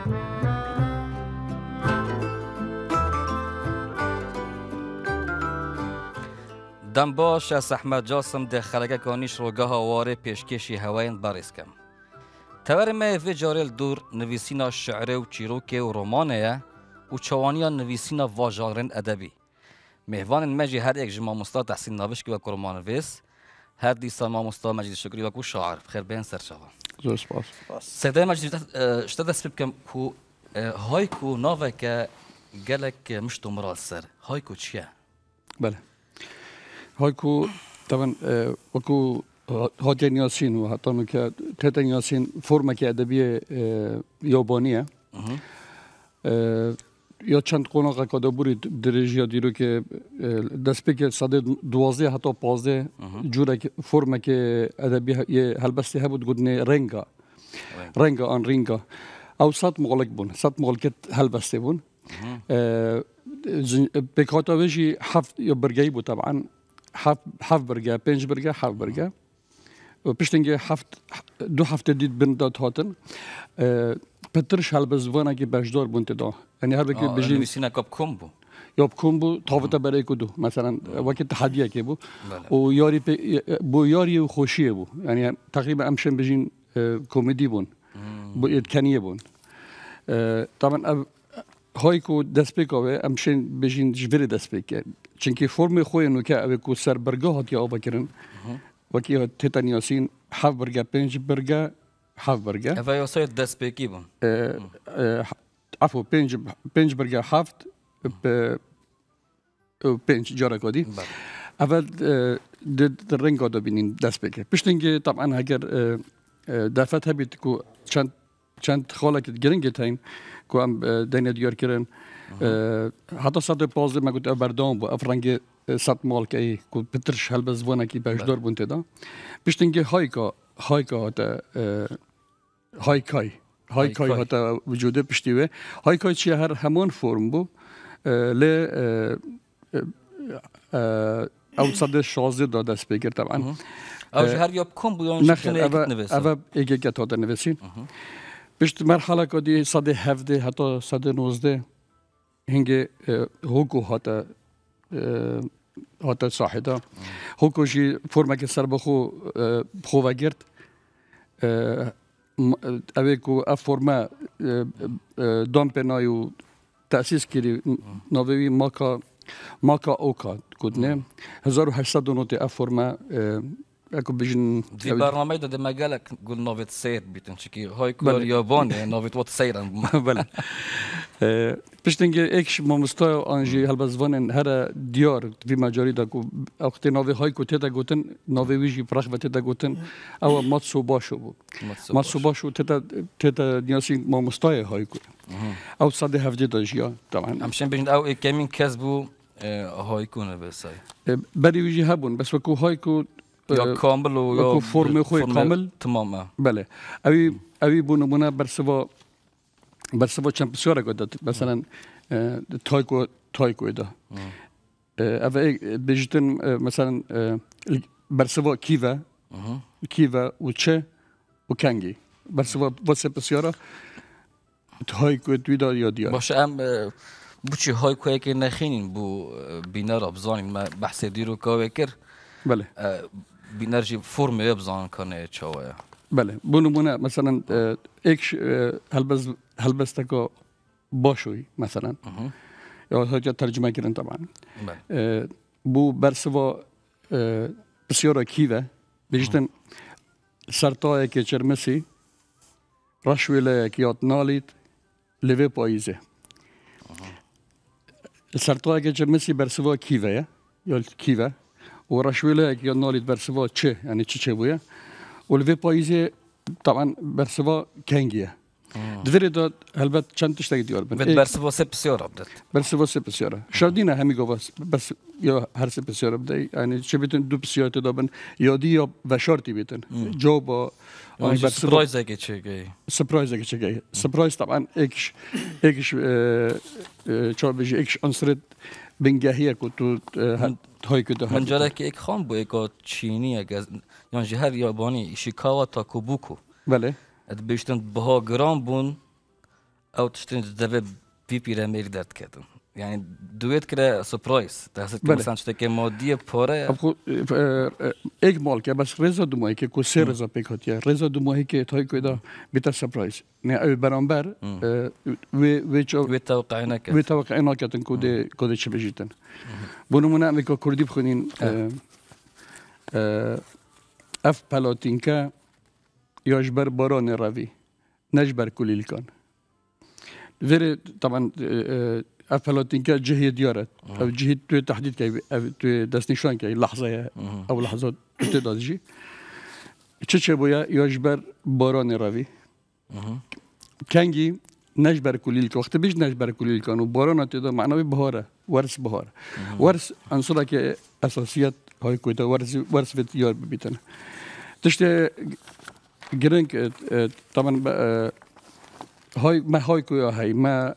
دم باش از احمد جاسم ده خلقه کانیش روگاه واره پیشکشی هواین باریس کم. تور ما وی جارل دور نویسینا شعره و چیروکه و رومانه و چوانیا نویسینا واژارن ادبی. مهوان مجی هر یک جمع مستا تحسین نابش که با رومان نویس، هر دیسا ما مستا مجید شکری و کو شاعر. بخیر بین سرشاوا. زور سپاس. سعدای مجید شتا دست بکم کو هایکو ناوه که گلک مشتو مرال سر. هایکو چیه؟ بله. هایکو طبعا وكو هاتين ياسين وحتى که تهتن ياسين فرمه که ادبی یابانیه یا چند قوناق کادابوری درجه دیرو که دست به صد 12 حتی 15 جوره که فرمه که ادبی هلبسته هبود گودنه رنگا آن رنگا او 100 مغلق بون 100 مغلقت هلبسته بون بکاتاویجی 7 یا برگی بود طبعا 7 برگه 5 برگه 7 برگه و پشتنگه 2 هفته دید بنداد هاتن پترش هلبزوانه که بشدار بونت دا یعنی هر وقت بجی نویسینا کاب کومبو یا کومبو تاوتا برای کدو مثلا وقت تحدیه که بو و یاری بو یاری و خوشیه بو یعنی تقریبا امشن بجین کمدی بون بو ادکنیه بون طبعا هایکو دست بکاوه امشن بجین جوری دست بکه چونکه فرم خوی نو که اوی کو سر برگاه هاتی آبا کرن وکی تیتان یاسین 7 برگه 5 برگه 7 برگه اوی واسه دست بکی بون عفو 5 برگه 7 5 جارا کدی اول در رنگ آدو بینین دست بکه پشتنگه طبعا اگر دفت هبید کو چند خاله که گرنگه تاین کو هم دینه دیار کرن حتی 115 ما قلت بردام بو افرنگ 100 مال که کو پترش هلبزوانه کی بهشدار بونته دا پشتنگه هایکا هاتا هایکای هاتا وجوده پشتیوه هایکای چیه هر همان فرم بو ل او 116 دا دست بگیر طبعا او هر یاب کم بو یا شکنه اگت نویسن اوه اگت هاتا نویسین پشت مرحله کدی 117 حتی 119 هنگه هوکو هاتا صاحدا هوکو جی فرمه که سر بخو وگرد اوه کو اف فرمه دام پنایو تأسیس کری نووی ماکا اوکا کدنه 1809 اف فرمه اكو بيجن في برنامج ده مجالك قول نوفيت سير بيتنشكي هاي كل ياباني نوفيت وات سيرن بله بيشتنجي اكش مستوى انجي هالبزوان هر ديار في مجاري داكو وقت نوفي هاي كو تيتا غوتن نوفي ويجي فرخ تيتا غوتن او ماتسو باشو تيتا نياسي مستوى هاي كو او صدي هفدي داجيا طبعا امشان بيجن او كمين كسبوا هاي كونه بس بري ويجي هبون بس وكو هاي كو یا کامل و یا فرم خوی کامل تمامه بله اوی بونه برسوا چمپیونشیپ گذاشت مثلا تایکو ده اوی بیشتر مثلا برسوا کیوا و چه و کنگی برسوا واسه بسیاره تایکو دویدا یا دیار باشه ام بچه هایکو که نخینین بو بینار ابزانیم بحث دیرو کاوه کر بله بینرژی فرم ابزان کنه چاوه بله بونه مثلا ایکش هلبستکو باشوی مثلا یا هاجا ترجمه کردن طبعا بو برسوا بسیارا کیوه بیشتن سرطایه که چرمسی رشویله که یاد نالید لوه پاییزه سرطایه که چرمسی برسوا کیوه یا کیوه و رشویله که یاد نالید برسوا چه یعنی چه بویه و لوه پاییزه طبعا برسوا کنگیه دوری داد البته چند تشتگی دیار بند. برسوا سه بسیار بدت. برسوا سه بسیاره. شادینه همی گفت بس یا هر سه بسیار بدی. یعنی چه بیتن دو بسیار تدابن یادی یا وشارتی بیتن. جو با سپرایزه که چه گی. سپرایزه که چه گی. سپرایز طبعا ایکش چهار بیشی ایکش انصرت بنگهیه که تو های کده. من جالب که ایک خان بود ایک چینی اگر یعنی جهر یابانی ایشیکاوا تا کوبوکو. بله. اد بیشتن بها گرام بون او تشتري دابا بي بيرامير درت كاتم يعني دويت كده سربرايز تحسيت بله. مثلا شتى مادیه پاره ابخو ایک مال که بس رضا دو ماهی که کوسه رضا پیکاتیه رضا دو ماهی که تای کویدا بیت سرپرایز نه او برانبر و چو وی توقعنا و توقعنا کتن کود چه بجیتن بونمونه امریکا کردی بخونین اف پلاتینکا یاجبر باران روی نجبر کلیل کن غير طبعا افلاتينكا جهه ديارت او جهه تحديد كي تو دستنيشان كي لحظه او لحظات تدادجي تشي بويا يجبر باران روي كانجي نجبر كليل وقت بيج نجبر كليل كانوا باران تدا معنوي بهاره ورس بهاره ورس عنصر كي اساسيات هاي كويتا ورس في ديار بيتنا تشتي جرينك طبعا هاي ما هاي كويا هاي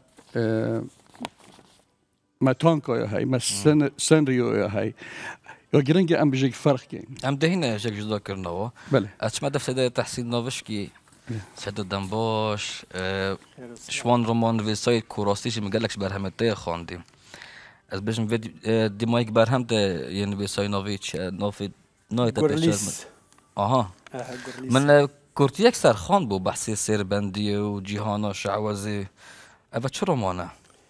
ما تانكا يا هاي ما سنريو يا هاي يا جرينج ام بيجيك فرق كاين ام دهنا جاك جدا كرناوا بله اتش ما دفت تحسين نوفشكي سد دنباش شوان رومان ویسای کوراستیش میگلکش برهمته خواندیم از بهشم دی مایک برهم ده یعنی ویسای نویچ نوفی نویت گورلیس آها من کورتی یک سر خوان بو بحثی سربندی و جیهانا شعوذی اما چه رومانه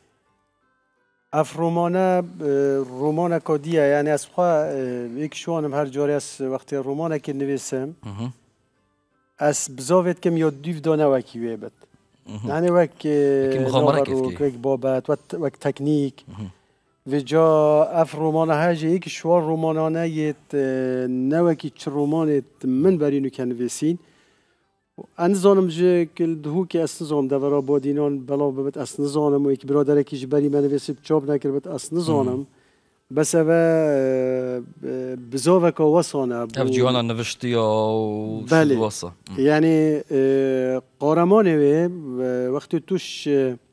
اف رومانه کدیه یعنی از خوا یک شوانم هر جاری از وقتی رومانه که نویسم از بزاوت کم یاد دیو دانه وکی وی بد یعنی وک وک بابت وک تکنیک و جا اف رومانه هاجه یک شوار رومانانه یت نوکی چه رومانت من برینو که نویسین انزانم جه کل دهو که اسنزانم دورا بادینان بلا ببت اسنزانم و یک برادر کیش بری من ویسیب چوب نکر بت اسنزانم بس اوه بزاوه که وصانه اف جیوانا نوشتی و بله وصا یعنی قارمانه وقتی توش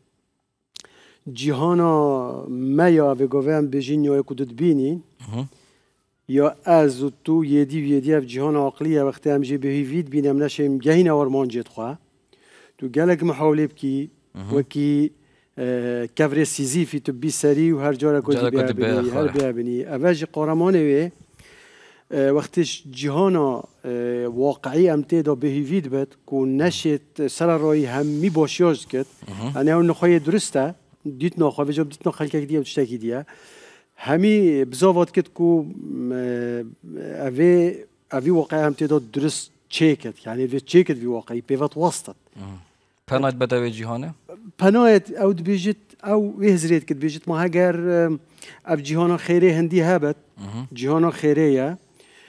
جیهانا میا و گوهم بجین یا کدود بینی یا از تو یدی اف جهان عقلیه وقتی هم جی بهیوید بینم نشیم گهین آورمان جد خواه تو گلک محاوله بکی وکی کفر سیزیفی تو بی سری و هر جارا کدی بیابینی هر بیابینی اوج قارمانه وی وقتش جهان واقعی امتی دا بهیوید بد که نشید سر رای همی باشیاز کد یعنی اون نخواه درسته دیت نخواه و جب دیت نخواه که دیگه و تشتاکی دیگه همی بزاوت کد کو اوی واقعی هم تعداد درست چیکد یعنی اوی چیکد وی واقعی پیوت وسطت پنایت بدوی جیهانه؟ پنایت او دبیجت او ویهزرید کد بیجت ما هگر اف جیهانا خیره هندی هبت جیهانا خیره یا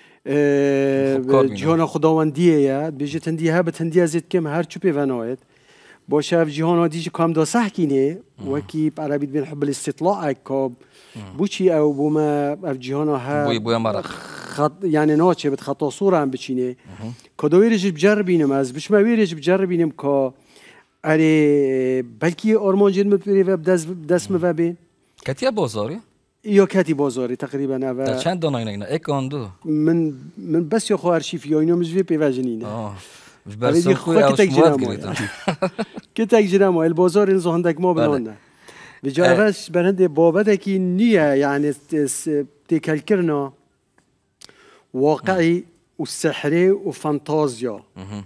جیهانا خداوندیه یا بیجت هندی هبت هندی ازید کم هر چو پیونایت باشه اف جیهانا دیج کام دا سحکینه وکی عربی بین حب الاستطلاع کاب بوچی او بوما اف جیهانا ها بویا مرق يعني نوچه بد خطا صوره هم بچینه کدوی رج بجربینم از بش ما ویرج بجربینم که اری بلکی آرمانجین مپری و دست مبین کتیه بازاری؟ یا کتی بازاری تقریبا او در چند دانه اینا یک آن دو من بس یا خو ارشیف یا اینا مجوی پیوجنینه مش برسم خوی اوش مواد گریتن که تجربه ما البازار این زهندک ما بلانده به جایش برنده بابده کی نیه یعنی تکلکرنا واقعي والسحري وفانتازيا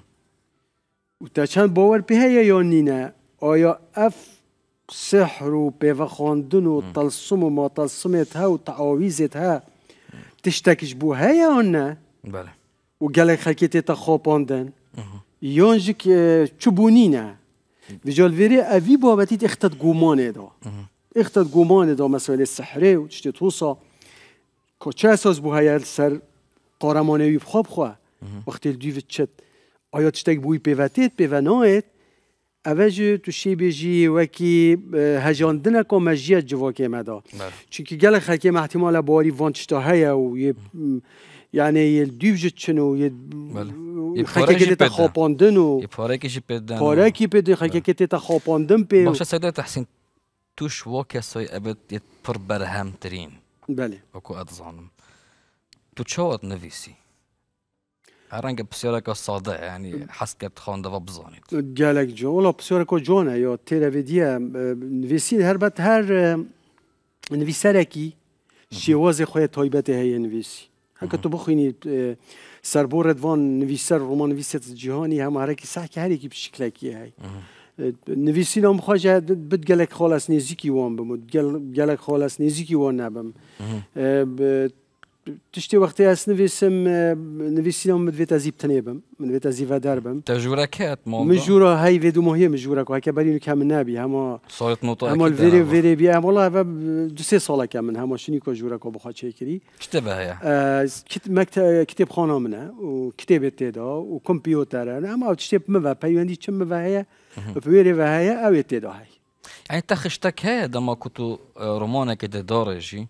وتشان باور بها يونينا ايا اف سحر وبيفخاندن وطلسم وما طلسمتها وتعاويزتها تشتكش بوها يا هنا بله وقالك خلكيتي تخوباندن يونجك تشبونينا بجال فيري افي بابتي اختت قومانه دا اختت قومانه دا مثلا السحري وتشتي توصى كوتش اساس بوها سر قارمانه خواب خواه وقتی دیوت چت آیا تشتک بوی پیوتیت پیونایت اوج تو شی بیجی وکی هجاندنه که مجیت جواکه مدا چونکه گل خلکی احتمال باری وانچتا هیا و یعنی یه دیوت چنو یه خلکی که تخاپاندن و یه پاره کشی پیدن پاره کی پیدن خلکی که تخاپاندن پی باشه سیده تحسین توش واکسای ابد یه پر برهم ترین بله اکو ادزانم تو چواد نویسی؟ رنگ بسیارک ساده یعنی حس کرد خوانده و بزانید گلک جون ولی بسیار کو جونه یا تلویزیون نویسید هر بد هر نویسرکی شواز خوی تایبت هی نویسی هک تو بخوینید سربورد وان نویسر رمان نویسیت جهانی هم هرکی سعی هر کی بشکل کی هی نویسی نام خواجه بد گلک خالص نزیکی وان بمود گلک خالص نزیکی وان نبم تشتی وقتی از نویسی نام مدویت ازیب تنیبم مدویت ازیب دربم تجربه کرد مجورا هی ودو مهیه مجورا که هک برینو کم نبی هما صارت نوتا هما الویری بی هم والله و 2-3 سال کم من هما شنی که جورا که بخواد چه کری اشتباه هیا کتاب خانه منه و کتاب تدا و کامپیوتر اما تشتی مو پیوندی چه مو هیا و پیوری و هیا او تدا هی يعني تخشتك هي دما كنتو رومانك دارجي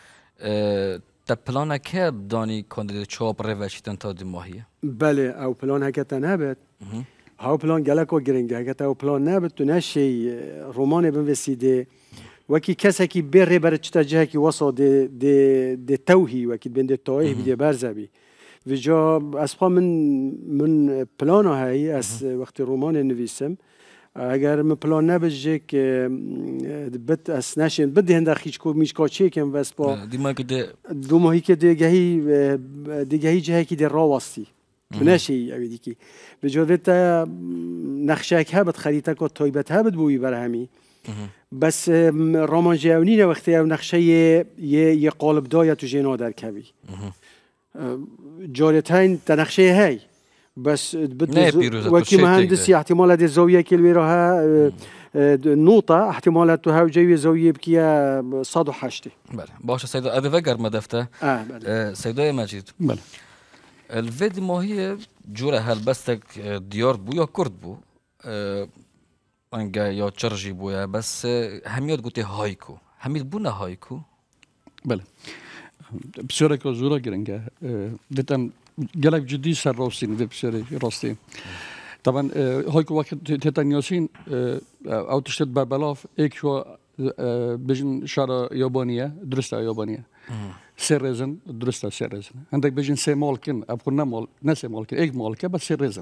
تبلانك بداني كوندي تشوب ريفاشيتن تا دي ماهيه بله او پلان هکت نبود او پلان گلکو گرنگ هکت او پلان نبود تو نشی رومان بنویسیده وکی کسی که بره برای چتا جه که وصا ده توهی وکی بنده توهی بیده برزبی و جا اصلا من پلان هایی از وقتی رومان نویسم اگر من پلان نبجه که بد از نشین بدی هنده خیش کو میش کاچه کم واسه با دو ماهی که دیگهی جهی که در راوستی نشی اویدی کی به جوت نقشه که بد خریطه کو تایبت ها بد بوی بر همی بس رمان جهانی نه وقتی او نقشه یه قالب دایه تو جنا در کبی جارتین تا نقشه هی بس وكي مهندسي احتمالات الزاويه كل راها نقطه احتمالاتها وجايه زاويه بكيا صاد وحشتي بله باشه سيدو ابي فكر مدفته بله سيدو مجيد بله الفيديو ما هي جوره هل بستك ديار بو يا كرد بو انجا يا تشرجي بو يا بس هميت قلت هايكو هميت بونا هايكو بله بسیاری که زورا گرنگه دیدم گلک جدی سر راستین و بسیاری راستین طبعا هایکو وقت تتنیاسین او تشتد بربلاف ایک شو بجن شارع یابانیه درسته یابانیه سه رزن درسته سه رزن عندك بجن سه مالکن ابخو نمال نه سه مالکن ایک مالکه بس سه رزن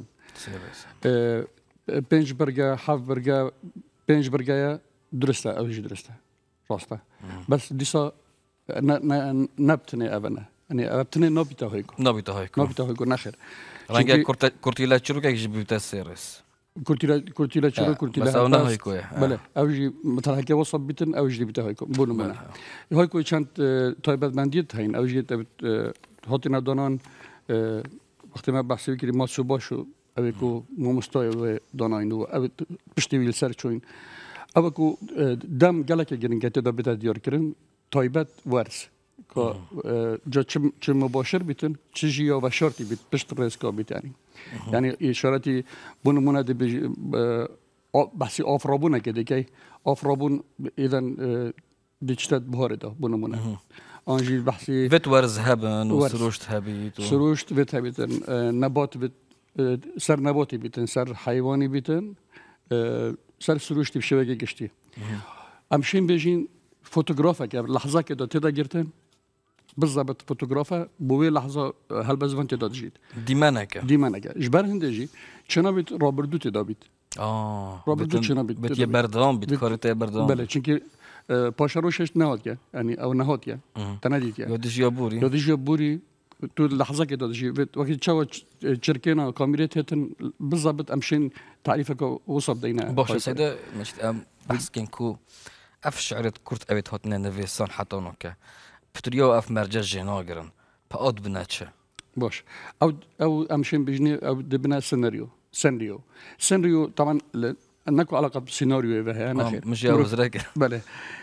پنج برگه هفت برگه پنج برگه درسته اوجی درسته راسته بس دیسا نبتني أبنا يعني أبتني نبيته هيكو نخير رنجا كورتيلا شروك يجيب بتسيرس كورتيلا شروك كورتيلا بس أنا هيكو بله أوجي مثلا هكذا وصل بيتن أوجي بيته هيكو بونو منا هيكو كانت طيبة منديت هين أوجي هاتينا دانان وقتی ما بحثی کردیم ما صبحشو اویکو مستای داناینو او پشتیویل سر چوین اویکو دم گلک گرینگتی دا بیت دیار کردن تایبت ورس که جا چه مباشر بیتن چه جیا و شرطی بیت پشت رزکا بیتانی یعنی اشارتی بونمونه دی بحثی آفرابونه که دیگه آفرابون ایدن دیچتت بهاره دا بونمونه آنجی بحثی ویت ورز هبن و سروشت هبیت سروشت ویت هبیتن نبات بیت سر نباتی بیتن سر حیوانی بیتن سر سروشتی بشوگه گشتی امشین بجین فوتوغرافه که لحظه که دا تدا گرتن بالضبط فوتوغرافه بوی لحظه هل بزوان تدا جید دیمانکه جبر هنده جی چنا بیت رابردو تدا بیت رابردو چنا بیت بیت یه بردام بیت کارت بردام بله چونکه پاشروشش نهاد که یعنی او نهاد که تندید که یادش بوری تو لحظه که دادشی وقتی چه شرکینا کامیریت هتن بالضبط امشین تعریفه که وصف دینا باشه سیده مشت بحث کن کو اف شعرت کرد اوید هاتن نویسان حتی نکه پتریو اف مرجع جناگرن پاد بنچه باش او امشین بجنی او دبنا سيناريو طبعا نكو علاقه بالسيناريو وهي انا خير مش جاوز راك بله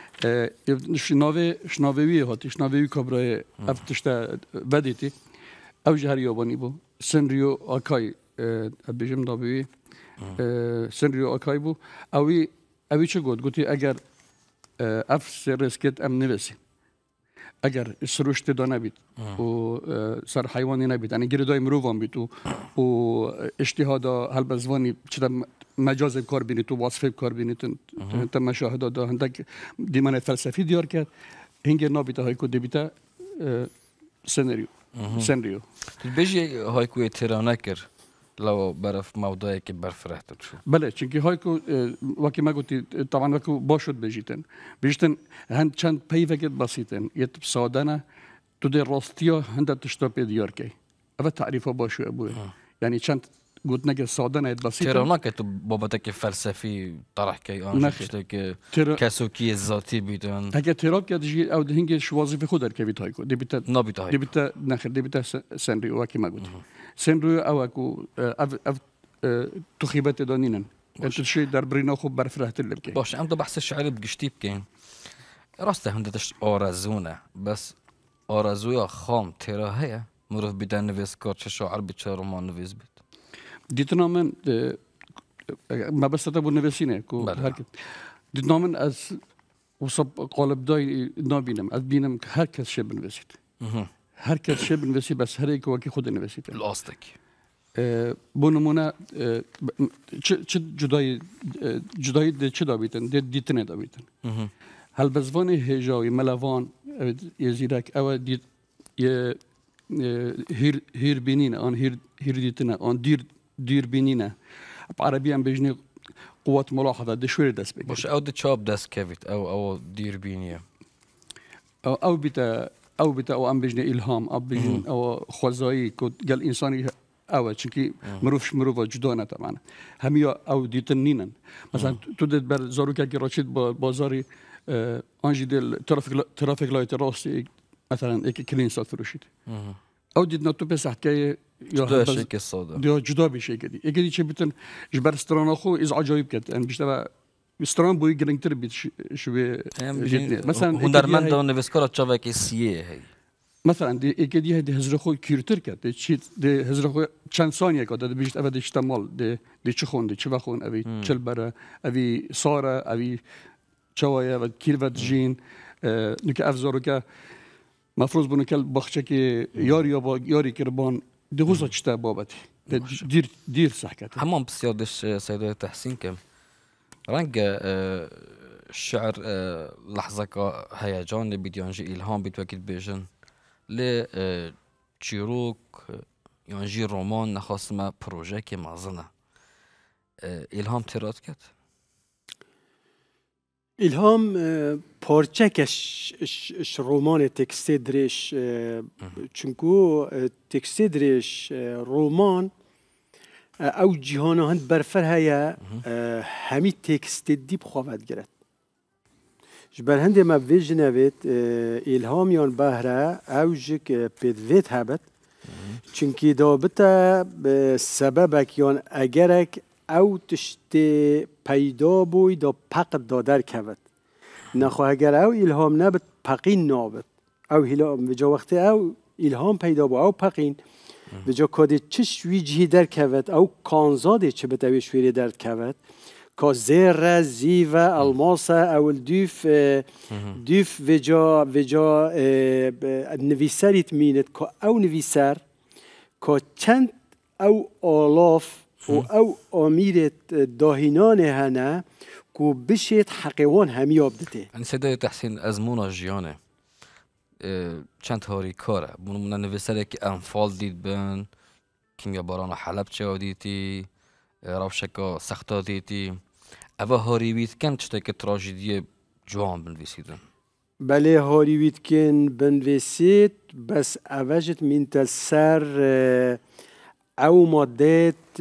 شناوي هاتي شناوي كبرى افتشتا بديتي او جهر ياباني بو سيناريو اكاي بيجم دابي سيناريو اكاي بو اوي چه گوتی اگر اف سرسکت ام نویسی اگر سروشت دا نبید و سر حیوانی نبید یعنی گردای مروان بید و اجتهادا هل بزوانی چرا مجاز کار بینید و وصف کار بینید تا مشاهده دا هندک دیمان فلسفی دیار کرد هنگ نابیده های که دیبیده سناریو سنريو بيجي هايكو تيرانا كر لو برف موضوعي كي برف رحت شو بله چونكي هايكو وكي ما قلت طبعا وكو باشد بيجيتن هند چند بيفكت بسيطن يتب سادنا تودي راستيا هند تشتوبي دياركي هذا تعريفه باشو ابوي يعني چند قلت نجد سادنا يت بسيطن تيرانا كتو بابتك فلسفي طرح كي انشتك كسوكي الذاتي بيتن هكا تيراب كده جي او هنجي شو وظيفه خود كبيت هايكو دي بتا نابيتا دي بتا ناخر دي بتا سنريو وكي ما قلت سنريو او اكو اف تخيبت دانينن انت شيء در برينا خوب برفرهت اللي بكي باش عنده بحث الشعر بقشتي بكين راسته هندتش آرزونه بس آرزويا خام تيرا هيا مروف بيدن نويس كار چه شاعر بيت چه رومان نويس بيت ديتنا من ما بس تبو نويسينه كو هركت ديتنا من از وصب قالب داي نابينم از بينم هر کس شب نويسيت هر کس شب نويسيت بس هر ایک وکی خود نويسيت الاستك بو نمونه چه جدایی ده چه دابیتن ده دیتنه دابیتن هل بزوان هجاوی ملوان یزیرک او دیت هیر بینینه آن هیر دیتنه آن دیر بینینه بعربی هم بجنی قوات ملاحظه ده شوری دست بگیر باش او ده چاب دست كافيت او دير بينيه او بتا او ام بجنی الهام او بجن او خوزایی که گل انسانی او چونکی مروف جدانه طبعا همیا او دیتن نینن مثلا تو دید بر زاروکه که راشید با بازاری آنجی دل ترافیک لایت راستی مثلا ایک کلین سات فروشید او دید نتو پس حکایه جدا شيء الصادة یا جدا بشه کدی ایک چه بیتن جبر استران خو از عجایب کرد ان بیشتر استران بوی گرینگتر بیت شوی مثلا هنرمند دون نویسکارا چاوه که سیه هی مثلا دی ایکدی هدی هزار خو کیرتر کرد دی هزار خو چند ثانیه کرد دی بیشتر اول اشتمال دی چه خوند چه وخون اوی چل بره اوی ساره اوی چوایه و کیروت جین نکه افزارو که مفروض بونه کل بخشه که یاری کربان دی غوزا چتا بابتی دیر صحکت همون بسیادش سيدة تحسين كم رنگ الشعر لحظة هيجان بيديانجي إلهام بيتوكل بيجن ل چیروک یانجی رومان نخواستم پروژه که مازنه الهام تراد کرد الهام پارچه کش رومان تکسته درش چونکو تکسته درش رومان او جهانه هند برفر هیا همی تکسته دی بخواهد گرد جبر هنده ما ویژنوید الهام یان بهره اوجک پیدوید هبت چونکی دابتا سببک یان اگرک او تشتی پیدا بوی دا پقد دادر کود نخواه اگر او الهام نبت پقین نابت او الهام بجا وقتی او الهام پیدا بو او پقین بجا کاده چش ویجهی در کود او کانزاده چه بتوی شویری در کود که زیر زیو الماس او دوف وجا نویسریت میند که او نویسر که چند او آلاف و او آمیرت داهینان هنه که بشید حقیوان همی آبدته یعنی سیده تحسین ازمونا جیانه چند هاری کاره من نویسره که انفال دید بن کیمیا باران حلب چه دیتی روشکا سختا دیتی اوه هاری وید کن چطه که تراژیدی جوان بنویسیدن بله هاری وید کن بنویسید بس اوجت من تسر او مادت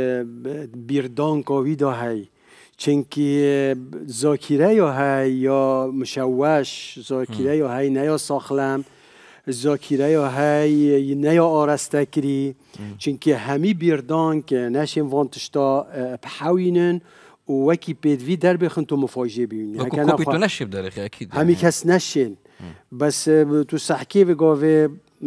بیردان کاوی دا هی چنکی زاکیره یا هی یا مشوش زاکیره یا هی نه یا ساخلم زاکیره یا هی نه یا آرسته کری چنکی همی بیردان که نشین وانتشتا بحاوینن و وکی پیدوی در بخن تو مفاجئه بیونی وکو کپی تو نشیب داره اکید همی کس نشین بس تو سحکی بگاوه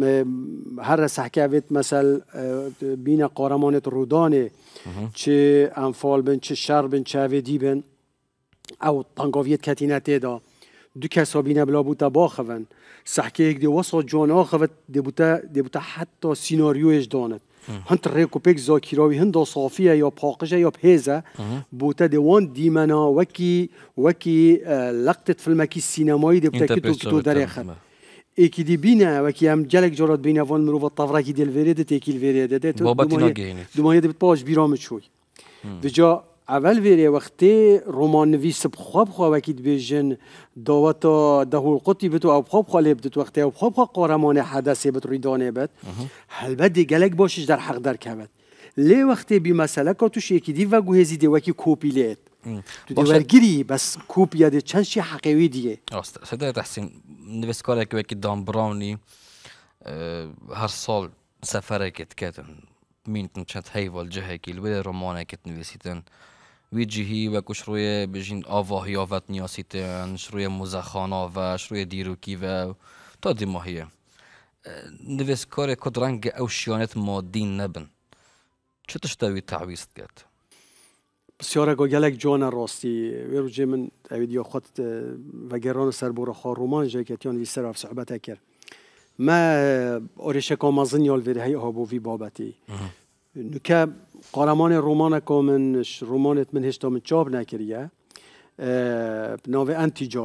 هر سحکاویت مثل بین قارمانت رودانه چه انفال بن چه شر بن چه ویدی بن او طنقاویت کتینته دا دو کسا بینه بلا بوتا باخون سحکه یک دی وصا جوان آخوت دی بوتا حتی سیناریویش داند هنت ریکو پیک زاکیراوی هندا صافیه یا پاقشه یا پیزه بوتا دیوان دیمنا وکی لقتت فیلمکی سینمایی دی بوتا که تو داره خد ایکی دی بینه و کی هم جلک جرات بینه وان مرو طفره کی دل وریده تکیل وریده ده تو دومایه دبت باش بیرام چوی بجا اول وری وقتی رمان نویس بخواب وکید بیجن داوتا دهول قطی بتو او بخواب خاله بدت وقتی او بخواب قهرمان حدث بت ریدانه بد هل دی گلک باشش در حق در کبد لی وقتی بی مسئله که توش یکی دی و گوهزی دی وکی کوپی لیت تو دیورگیری بس کوپی دی چند شی حقیقی دیگه راست صدای تحسین نویسکاره که وکی دان براونی هر سال سفره کتن مینتن چند هیوال جهه که الوی رمانه کت نویسیتن وی جهی و کش روی بجین آواهی آوت نیاسیتن شروی مزخانا و شروی دیروکی و تا دی ماهیه نویسکاره کد رنگ او شیانت مادین نبن چه تشتوی تعویست کرد؟ بسیاره گلک جان راستی ویرو جه من اویدیا خود و گران سربور خواه رومان جه که تیان ویسر اف صحبت کرد ما آرشکا مازن یال ویره های آبوی بابتی نکه قهرمان رومان که من رومانت من هشتا من چاپ نکریه ناوه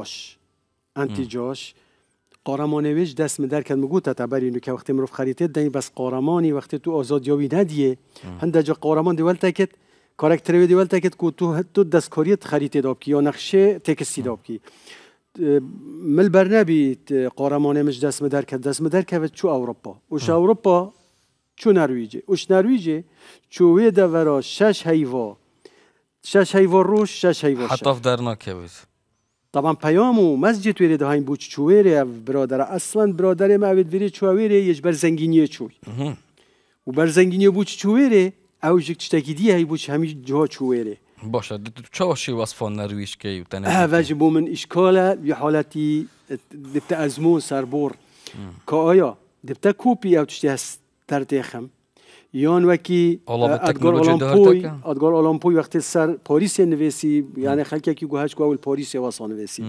انتی جاش قهرمانی ویش دست مدر کن مگو تعتبری نکه وقتی مروف خریطه دنی بس قهرمانی وقتی تو آزادیابی ندیه هنده جا قهرمان دیول تکت کاراکتری دیول تکت که تو دستکاریت خریطه داب کی یا نقشه تکستی داب کی مل برنبیت قهرمانی مش دست مدر که چو اروپا وش اروپا چو نرویجه چو وی دورا شش هیوا روش 6 هیوا حطاف در ناکبید طبعا پیامو مسجد ویره ده هایم بوچ چویره برادر اصلا برادر ما اوید ویره چویره یش بر زنگینیه چوی و بر زنگینیه بوچ چویره او جک تشتکی دی هی بوچ همین جا چویره باشه چه شی وصفان نرویج کی تنه واجبو من اشکاله به حالتی دبت ازمون سربور که آیا دبت کوپی او تشتی هست ترتیخم یان وکی ادگار اولمپوی وقتی سر پاریس نویسی یعنی خلکی که گوهش گوهل پاریس واسه نویسی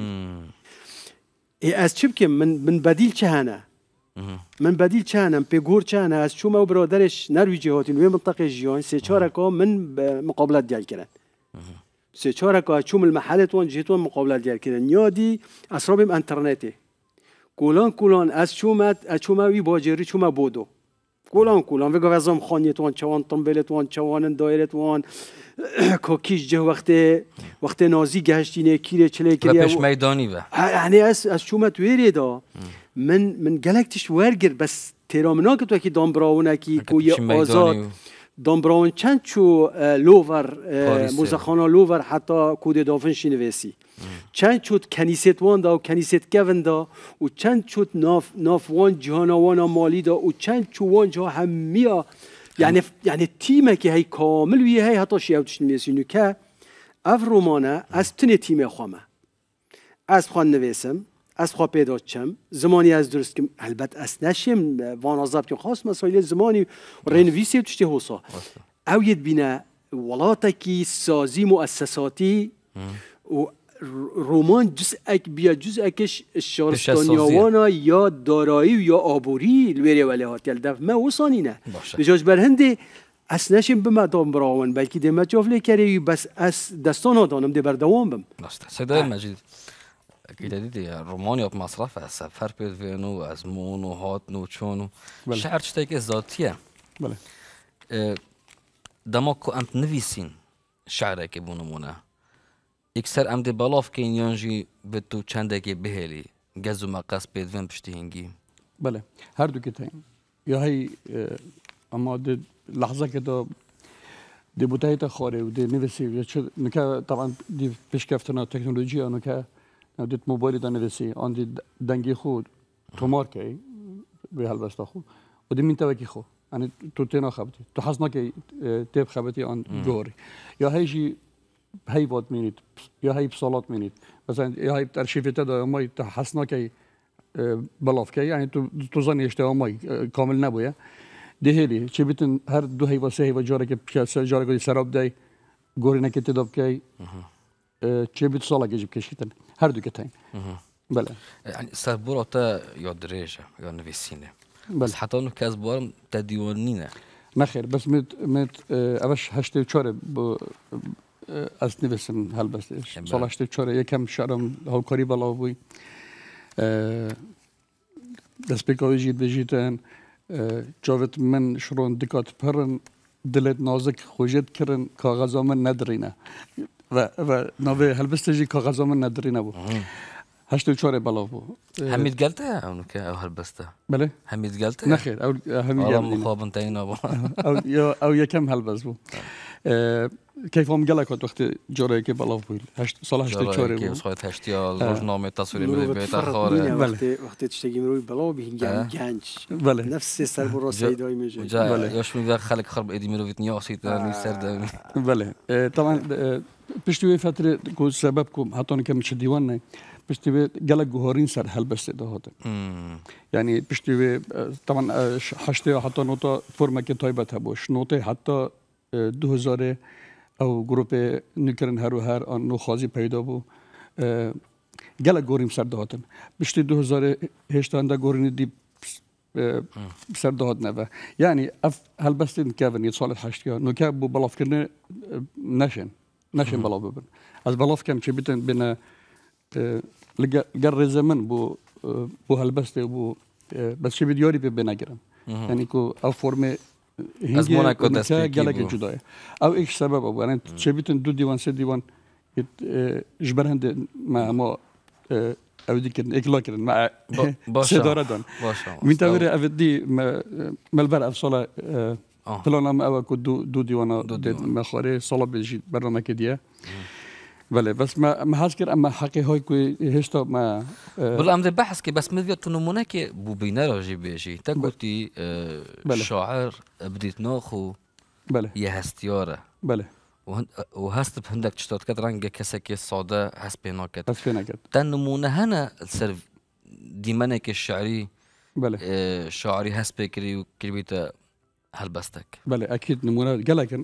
از چی بکم من بدیل چه هنه من بدیل چه هنم پیگور چه هنه از چوم او برادرش نرویجی هاتین وی منطقه جیان 3-4 که من مقابلت دیال کردن 3-4 که چوم المحلت وان جهتون مقابلت دیال کردن یادی اسرابیم انترنتی کولان از چوم وی باجری چوم بودو کولان وگو وزم خانیت وان چوان تنبلت وان چوان دایرت وان کوکیش جه وقت نازی گشتینه کیره چله کریه پیش میدانی و یعنی از شومت ویری دا من گلکتش ورگر بس تیرامنا که تو کی دامبراونه کی کوی آزاد دامبراون چند چو لوور موزخانا لوور حتی کود دافن شینویسی چند چود کنیست وان دا و کنیست گون دا و چند چود ناف وان جهانوان مالی دا و چند چو وان جا همیا یعنی تیمه که هی کامل ویه هی حتی شیعوتش نویسینو که اف رومانه از تنه تیمه خوامه از خوان نویسم از خواه پیدا چم زمانی از درست کم البته از نشیم وان آزاب که خاص مسائل زمانی رنویسی تشتی حوصا او ید بینه ولاتا کی سازی مؤسساتی و رومان جزء اکش شارستانیاوانا یا دارایی یا آبوری الویری ولی هاتیل دف ما وصانی نه بجاج برهنده از نشیم بما دام براون بلکه دیمت جافله کری بس از دستان ها دانم دی بردوام بم سیدای مجید اكيد دي رومانيا بمصرفها سفر بيدفينو ازمون وهات نوتشون شعر شتيك ذاتيه بله دماكو انت نويسين شعرك بونمونه اكثر ام دي بالاف كين يانجي بتو چندكي بهلي جزو مقاس بيدفين بشتينجي بله هر دو كتاين يا هي اما دي لحظه كده دي بوتايتا خوري ودي نويسي نكا طبعا دي پیشکفتنا تکنولوژی انو که دیت موبایل دانویسی آن دی دنگی خود تومار کی به حال بسته خود و دی منطقه کی خود یعنی تو تینا خبتی تو حسنا کی تیب خبتی آن جوری یا هیچی هی واد مینید یا هی بسالات مینید مثلا یا هی ارشیفت دا مای تو حسنا کی بلاف کی یعنی تو زنی اشتها مای کامل نبوده دهلی چه بیتن هر دو هی واسه هی و جاره که جاره که سراب دای گوری نکتی داب کی چه بیت سالا گیجب کشیدن هر دو کتاین بله يعني سربورتا يا دريجة يا نفسينه بس حتى انه كاسبوار تديونينه نخير بس مت اوش هشت چاره از نویسم هل بس سال هشت چاره یکم شعرم هاوکاری بالا بوی دست پیکاوی جید بجیتن جاوت من شرون دکات پرن دلت نازک خوجت کرن کاغذا من ندرینه و نوی هلبستجی کاغذا من ندرینه بو 84 بلا بو حمید قالته اونو که او هلبسته بله حمید قالته نخیر او همین والله گل مخابن تاینا بو او یکم هلبس بو كيف هم قالك وقت جوري كي بلاف بويل صلاح 84 که بو صحت هشتیا روزنامه تصویری من مرو بیت بتفرق خواره بينها وقت تشتكي مروي بلاو بهن جانج بله نفس سر برا سيداي مجي جا بله. یاش میگه خلق خرب ایدی میرویت نیاسید سرد بله طبعا پشتوی فتره کو سبب کو حتی که مش دیوان نه پشتوی قالك جوهرين سر هلبس ده هذا يعني پشتوی طبعا حشته حتى نوتا فرما که تایبت هبوش نوته حتی 2000 او گروپ نکرن هر و هر آن نو خازی پیدا بو گلک گوریم سر دهاتن بشتی 2008 دا گورینی دی سر دهات نوه یعنی اف هلبستین کهون یه سال هشتیا نو که بو بلاف کرنه نشن بلاف ببن از بلاف کم چه بیتن بینه لگر زمن بو هلبسته بو بس چه بیدیاری ببینه گرن یعنی که او فرمه از موناکو دست گلک جدایه او ایش سبب ابو یعنی چه بیتن 2 دیوان 3 دیوان جبرهند ما او دیکن اکلا کردن مع سداره دان من تاوره اودی ملبر افصال پلانم او کو دو دیوانا مخاره سالا بجید برنامه کدیه بله بس ما حاضر اما حقی های کوی هشتا ما بله ام بحث که بس مذیت نمونه که بو بینا راجی بیشی تا گفتی شاعر بدیت ناخو بله یه هستیاره بله و هست بهندك تشتات كد رنگ كسك صاده هست بينا كد هست بينا كد تنمونه هنا السر ديمانك الشعري بله شاعري هست بكري وكلمته هلبستك بله اكيد نمونه قالكن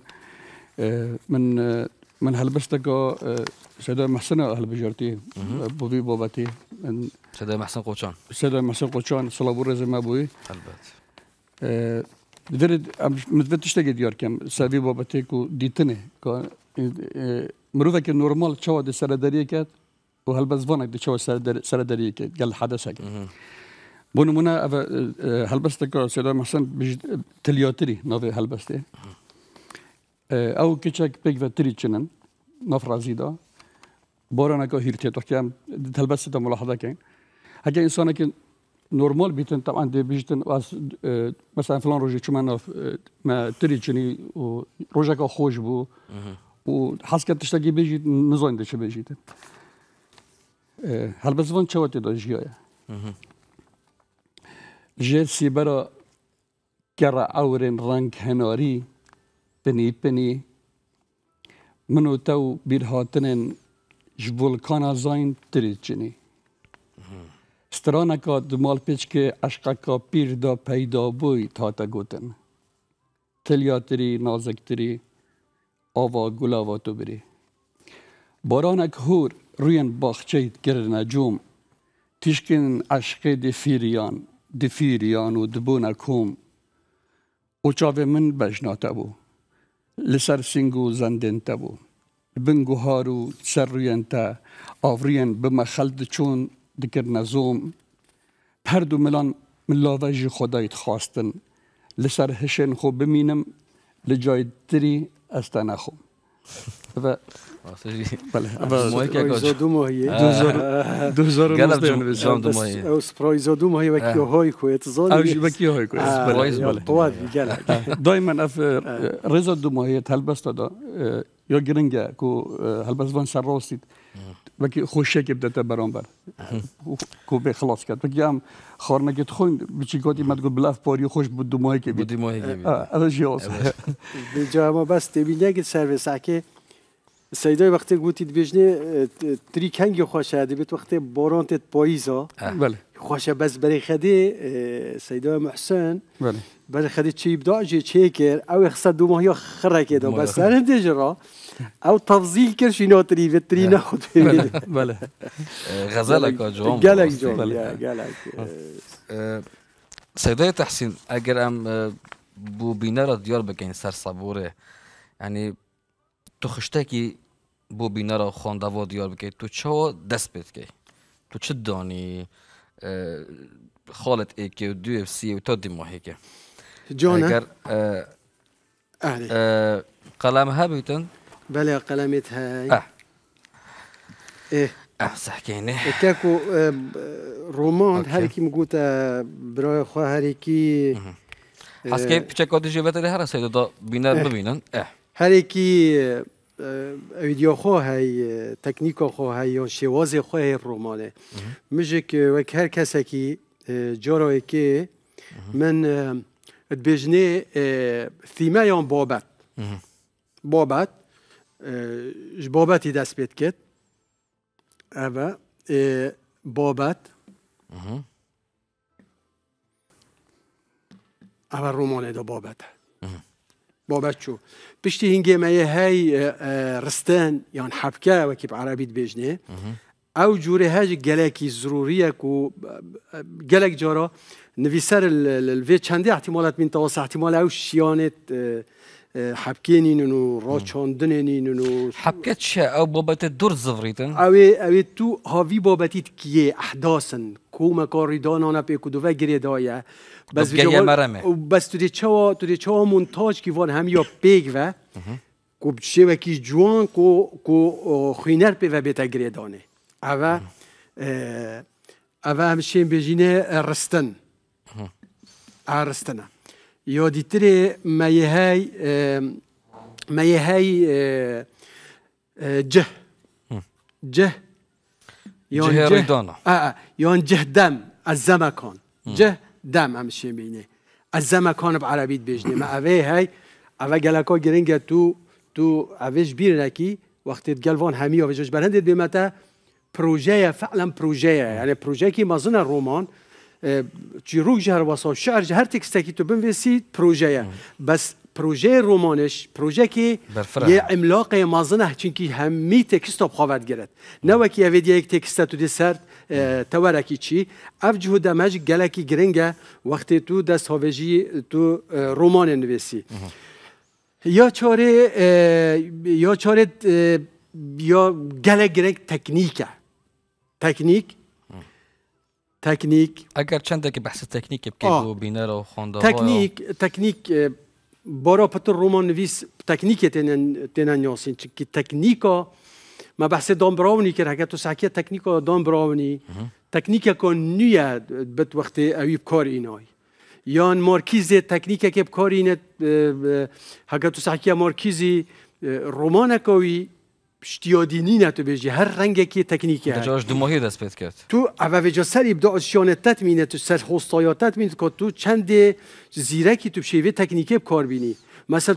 من هلبستك سيدة محسن اهل بجارتي بوبي بوباتي سيدة محسن قوچان سيدة محسن قوچان صلابور رزم ابوي البته درد متفتش تجي ديار كم سوي بابتي كو ديتنه كو مروفه که نورمال چوا د سردریه کرد و هلبزوانک د چوا سردریه کرد قال حدث هک بونمونه هلبسته که سیدا محسن تلیاتری نوی هلبسته او کچک پیک و تری چنن نفرازی دا بارانه که هیرتی تو که هلبسته تا ملاحظه کن هکه انسانه که نورمال بیتن طبعا دی بیشتن مثلا فلان روزی چون ما تری چنی و روزه که خوش بو و حس کرد تشتگی بیجید نزاینده چه بیجید هلبزوان چه وقتی دا جیایه جر سیبرا کرا اورن رنگ هناری پنی منو تو بیرهاتنن جولکانا زاین تری چنی سترانه که دمال پیچ که عشقه که پیر دا پیدا بوی تا تا گوتن تلیاتری نازکتری آوا گلاوا تو بری بارانک هور روین باخچه گرن جوم تیشکن عشقه دفیریان و دبونک هم و چاوه من بجناته بو لسر سنگو زندن تبو بنگو هارو سر روین تا آورین بمخلد چون دکر نزوم هر دو ملان ملاوج خدایت خواستن لسر هشن خو بمینم لجای دری استنخو و بله زادو ماهیه 2019 او سپرای زادو ماهیه وکی های کویت زانی اوش وکی های کویت بله طوال بیگلک دائما اف رضا دو ماهیه هلبستا دا یا گرنگه کو هلبسوان سر راستید وکی خوشه که بدته برانبر کو به خلاص کرد وکی هم خارنگت خوین بچی کاتی مد گفت بلاف پاری خوش بود دو ماهی که بید از جیاز جا ما بس تبینه که سرویس که سیدای وقتی گوتید بیشنه تری کنگی خوشه بیت وقتی بارانت پاییزا بله خوشه بس برای خدی سیدای محسن بله برای خدی چی ابداع جی چی کر او اخصد دو ماهی خره کده بس هر دیجرا او تفضیل کرشی ناتری و تری نخود بله غزلك جوام گلک جوام گلک سيداي تحسين اگر ام بو بينارا ديار بكين سر صبوره يعني تو خشتاكي بو بينارا خاندوا ديار بكين تو چاو دست بيت كي تو چه داني خالت ایکی و دو سی و تا دیماهی که جانا اگر أهلا قلم ها بیتن بلا قلمت هاي إيه سحكيني كاكو رومان أوكي. هاريكي مقوتا براي خو هاريكي حسكي بچکاتی جویت هر سید دا بینن ببینن هاريكي فيديو خو هاي تكنيكو خو هاي يون شوازي خو هاي رومانه مجك وك هر كسكي جورو كي من تبجني ثيما يون بوبات بوبات جبوباتي داس بيت كت أبا بوبات أبا رومانه دا بوبات بابت شو بشتي هنجي ما هاي رستان يعني حبكة وكيب عربي تبيجني أو جوري هاج جلاكي ضرورية كو جلاك جارا نفيسر الفيت شندي احتمالات من توسع احتمال أو شيانة حبكيني نو راشاندني نو حبكت شا او بابت الدور زفريتن أو تو هاوي بابتي كيه أحداثا كوما كاردان أنا بيكو دوفا جريدايا بس بس تو دی چوا مونتاژ کی وان هم یا بیگ و کو بچه کی جوان کو خینر په بیت گریدانه اوا هم شیم بجینه رستن یا دیتری مایه جه جه ریدانا یان جه دم از زمکان جه دم همشي بينه الزمكان بعربي بيجني ما أبي هاي أبي جالكوا جرينجا تو أبيش بيرناكي وقت تجلفون همي وفيجوش برهندت بمتى بروجيا فعلا بروجيا يعني بروجيا كي ما زلنا الرومان تجروك جهر وصل شعر جهر تكستكي تو بنفسي بروجيا بس بروجي رومانش بروجي كي عملاق ما زلنا چونكي همي تكستو بخواد جرت نوكي أبي ديك تكستا تو ديسرت تورکی چی افجه دمج گلکی گرنگه وقتی تو دست هاویجی تو رمان نویسی یا چاره یا گلک گرنگ تکنیک اگر چنده که بحث تکنیک بکیدو بینر و خونده تکنیک بارا پتر رمان نویس تکنیک تینن یاسین چونکه تکنیکا ما بحث دان براونی که هکه تو سعکیه تکنیکا دان براونی تکنیکا کن نیه بت وقت اوی بکار اینای یان مارکیز تکنیکا که بکار اینه هکه تو سعکیه مارکیزی رومان کوی اشتیادینی نه تو بیجی هر رنگی که تکنیکی هست دجاج دماهی دست پید کرد تو اوه جا سر ابداع شیانتت مینه تو سر خوستایاتت مینه که تو چند زیرکی تو بشیوه تکنیکی بکار بینی مثلا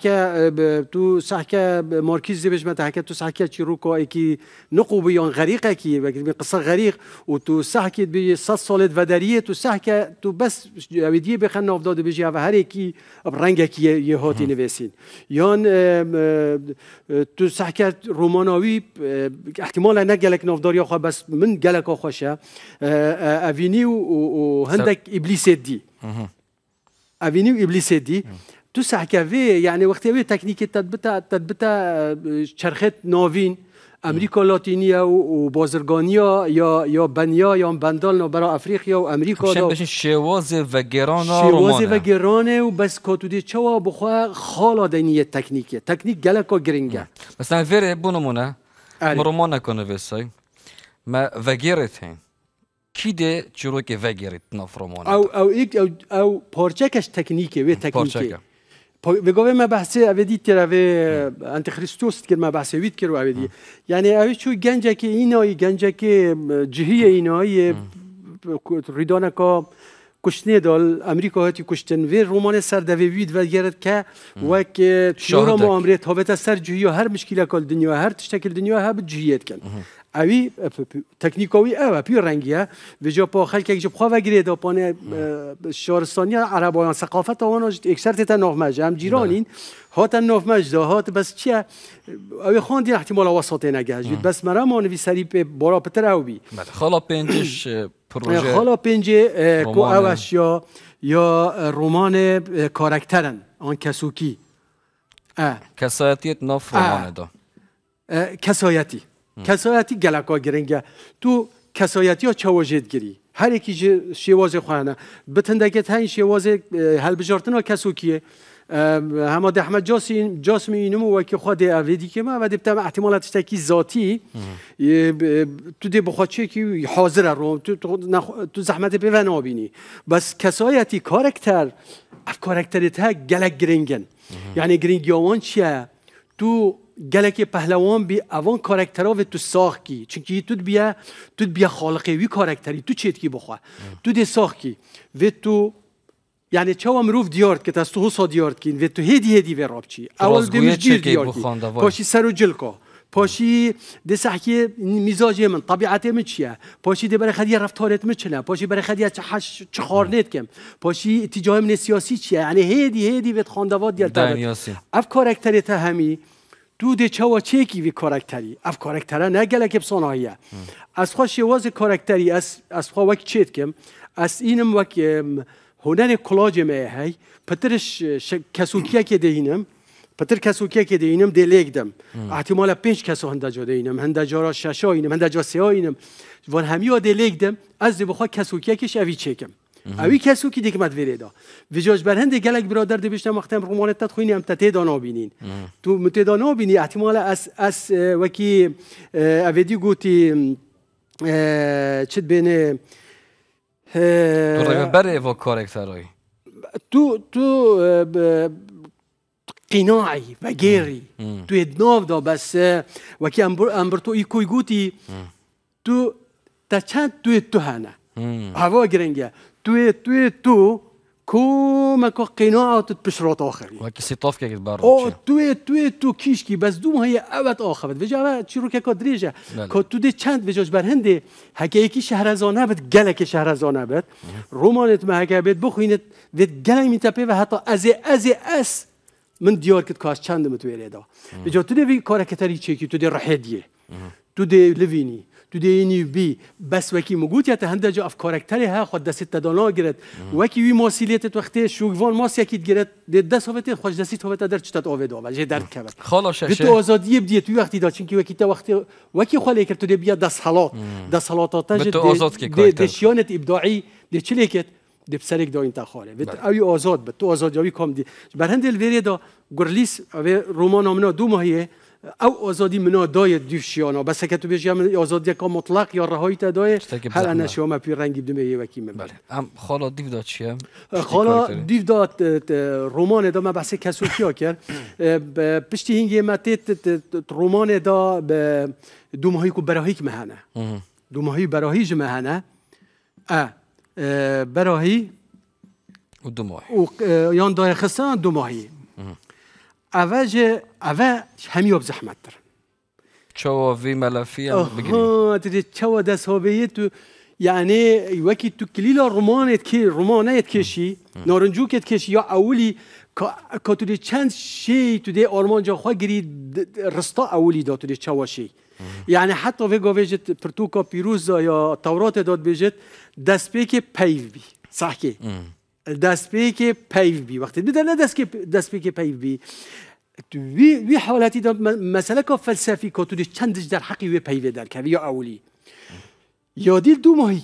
تو سحكة ماركيز باش ما تحكي تو سحكة تشيروكو اكي نقوبي يعني غريقه كي قصه غريق وتو سحكة بصص صولت فداريه تو سحكة تو بس ودي بخنا افضل بيجي هريكي برنجه كي يهاتي نفسين يان تو سحكة رومانوي احتمال نقلك نفضل يا بس من قالك خوشه افيني وهندك ابليس دي افيني ابليس دي تو سحكاوي يعني وقتها تكنيك تثبتها شرخت نوفين امريكا اللاتينيه وبازرگانيا يا بنيا يا بندال برا افريقيا وامريكا شن باش شواز وگرانا رومانه شواز وگرانه وبس كاتودي چوا بخوا خالا دنيه تكنيك جلكا جرينجا بس انا فيري بونمونه رومانه كونه ويساي ما وگيرتين كيده چروك وگيرت ناف رومانه او پارچکش تکنیکه و تکنیکه بگویم ما بحثی اویدی تراوی انتخریستوس که ما بحثی وید کرو اویدی یعنی اوی چو گنجه که اینایی گنجه که جهیه اینایی ریدانه که کشتنه دال امریکا هاتی کشتن و رومان سر دوی وید و گرد که وک شورا معامره تابت سر جهیه هر مشکل کل دنیا هر تشکل دنیا هر جهیت کن اوی تکنیکاوی اوه پی رنگیه و جا پا خلک که جب خواه وگیره دا پانه شهرستانی عربایان ثقافت آوانا اکثر تیتا نافمج هم جیرانین هات نافمج دا هات بس چیه اوی خواندین احتمال وساطه نگهش بید بس مرا ما نوی سری پی بارا پتر او بی خالا پنجش پروژه خالا پنجه کو اوش یا رومان کارکترن آن کسوکی کسایتیت ناف رومان دا کسایتی گلکا گرنگه تو کسایتی ها چه واجد گیری هر یکی شێوازێ خۆیانە بتندەکێت هەین شێوازێک هەڵبژارتنەوە کەسوکیە هەما دەحمەد جاسمی اینم وەکی خوا دێ ئەڤێ دیکەمە و دەبتەمە احتیمالات شتێکی زاتی تو دێ بخواچێکی حاضرە ڕۆ تو زەحمەتێ پێوە نابینی بەس کەسایەتی کارکتەر ئەف کارکتەرێت هە گەلک گرنگن یعنی گرنگیاوان چییە تو gelekê pehlewan bî evan karakteran ve tu sax kî çünkü tu biya xaliqê wî karakterî tu çêtkî bixwe tu dê sax kî vê tu yani çawa mirov diyar dike ez tu hisa diyar dikîn vê tu hêdî hêdî vê rabçî ewel dêmijgîr diyar kî paşî ser û cilka paşî dê sehkê mîzacê min tabiatê min çi ye paşî dê berexediya reftarêt min çi ne paşî berexediya çi xwarinê dikim paşî îtîcahê min siyasî çi ye yani hêdî vê xandeva diyar ev karakterê te hemî تو دێ چاوە چێکی وی کارکتەری ئەف کارکتەرە نەگەلێکی بسۆناییە ئەس خۆ شێوازی کارکتەری ئەس خۆ وەک چێتکەم ئەس ئینم وەک هۆنەرێ کوڵاجێمەیە هەی پترش کەسوکیەکێ دەهینم پتر کەسوکیەکێ دەهینم دێ لێکدەم احتیمالە 5 کەسۆ هەندەجا دەهینم هەندەجارا شەشاینم هەندەجا سێینم وان هەمیوە دێ لێکدەم ئەس دێ بخوا کەسوکیەکیش ئەوی چێکم ئەوی کەسوکی دێکمەت وێرێدا ویجۆش بەر هەندێک گەلک برادەر دەبیشتە مەختەم ڕومانێت تەت خوێنی ئەم تێدا نابینین تو تێدا نابینی احتیمالە ئەس وەکی ئەوێدی گوتی چت بێنێ ڕێبەرێ بۆ کارێکتەرۆی تو قیناعی وەگێڕی توێ ناودا بەس وەکی ئەمبەر تۆ ئی کۆی گوتی تو تا چەند توێت تو هەنە هەوا گرنگە توێ تو کۆمەکە قیناعاتت پشڕات ئاخری وەکی سیتۆفکێکت بەڕۆ توێ تو کیشکی بەس دوم هەیە ئەوەت ئاخەوێت وێجاوە چیرۆکێکە درێژە کە تو دێ چەند وێجۆش بەر هەندێ هەکەیەکی شەهرەزانە بێت گەلێکی شەهرەزانە بێت ڕۆمانێت مە هەکە بێت بخوێنێت بێت گەلەی میتە پێوە هەتا ئەزێ ئەس من دیار کرد کاس چەندمت وێرێدا وێجا تو دێ کارەکەتەری چێکی تو دێ ڕەحێدیە تو دێ لڤینی تو دێنی بی بەس وەکی مگوتیەتە هەندێکجا ئەف کارکتەری هەیە خۆ دەستێت تەداناگرێت وەکی وی ماسیلێتت وەختێ شوگڤان ماسیەکیت گرێت دێ دەست هەبێتێ خۆش دەستی هەبێتە دەرچتەت ئاوێداوە ژێ دەرکەوێت تو ئازادیە بدێت وی وەختیدا چونکی وەکیتە وەختی وەکی خۆ لێ کرد تو دێ بیا دەسەڵاتاتە دێشیانت ئیبداعی دێ چ لێکێت دێ پسەرێک داین تا خاڵێ ئەوی ئازاد بێت تو ئازادیاوی کام دی بەر هەندێک وێرێدا گورلیس ئەوێ ڕۆمانە منە دوو ماهەیە ئەو ئازادی منە دایەت دووشیانە بەسەکە تو بێژیان ئازادیەکە مطلق یا ڕەهایی تا دایە هەر ئەنەشیوەمە پێی ڕەنگی بدمێ یەوەکی من ئەم خاڵە دیفدا چییە؟ خاڵە دیفدا ڕۆمانێدا مە بەسێ کەسوکیا کرد پشتی هینگێمە تێت ڕۆمانێدا دووماهی و بەراهیک مەهەنە دووماهی بەراهیژ مەهەنە بەراهی یان دایە خستان دووماهی ئەوە هەمیوە بزەحمەتتر چاوە ڤی مەلەفیە بگرێت چاوە دەستهۆبەیەت و یعنی وەکی تو کلیلا ڕۆمانەیەت کێشی نارنجووکێت کێشی یا ئەولی کە تو دێ چەند شەی تو دێ ئۆرمانجا خوا گیری ڕستا ئەولیدا تو دێ چاوە شەی یعنی حتا vê gavêjit pirtûka pîroza ya Tewratê dat bêjit destpêkê peyv bî sahkê destpêkê peyv bî wextê bide ne destpêkê peyv bî wî haletî de meseleka felsefî ka tu dê çend dich der heqî wê peyvê derkevî ya ewlî ya dîl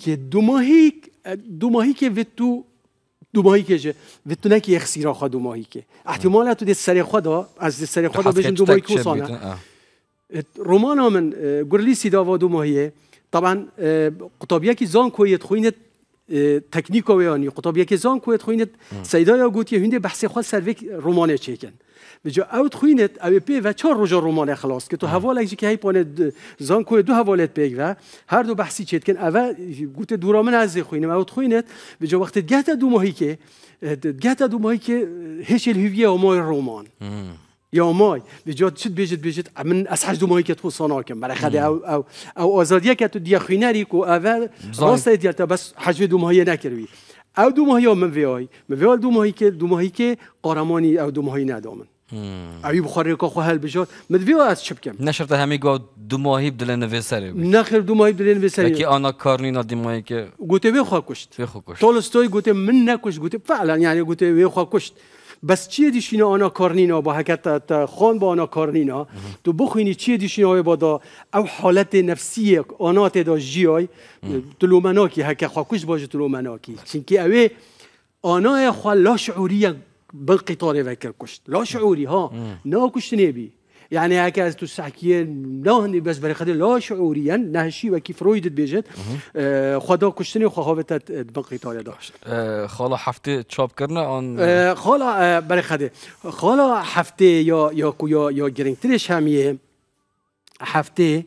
dûmahîkê vê tu dûmahîkê ji vê tu nekî yexsîra xwe dûmahîkê ehtimala tu dê serê xwe da ez dê serê xwe da bêjim dûmahîk wîsane رومانا من گرلیسی داوا دو ماهیه طبعا قطابیه که زان کویت خوینت تکنیک ویانی قطابیه که زان کویت خوینت سیدایا گوتیه هنده بحث خود سرویک رومانه چیکن بجا اوت خوینت او پی و 4 روزا رومانه خلاص که تو حوالک که هی پونه زان کوی دو حوالت پیگ و هر دو بحثی چیکن او گوت دورامن از خوینم اوت خوینت بجا وقت گهت دو ماهی که هیچ الهویه و مای رومان یا مای بجات شد بیجت من از حج دو ماهی که تو صناکم برای خدای او آزادیه که تو دیا خینری کو اول راسته دیالتا بس حج دو ماهی نکردی او دو ماهی من ویای دو ماهی که قهرمانی او دو ماهی ندامن اوی بخاری که خو هل بجات مدوی از چپ کم نشرت همی گو دو ماهی بدل نویسری نخیر دو ماهی بدل نویسری کی آنا کارنینا دی ماهی که گوته وی خو کشت تولستوی گوته من نکش گوته فعلا یعنی گوته وی خو کشت بس چیه دیشینه آنا کارنینا با حکت خان با آنا کارنینا تو بخوینی چیه دیشینه با دا او حالت نفسی آنات دا جیای تلومناکی حکت خواکش باشه تلومناکی چونکه اوه آنا خواه لا شعوریه بالقطار وکر کشت لا شعوری ها نا کشت نبی يعني هكذا تسحكي نهني بس برخد لا شعوريا نهشي وكي فرويد بيجت خدا كشتني وخواهبت بقي تايا داشت خالا هفته چاپ کرنه آن خالا برخد خالا هفته یا گرنگترش همیه هفته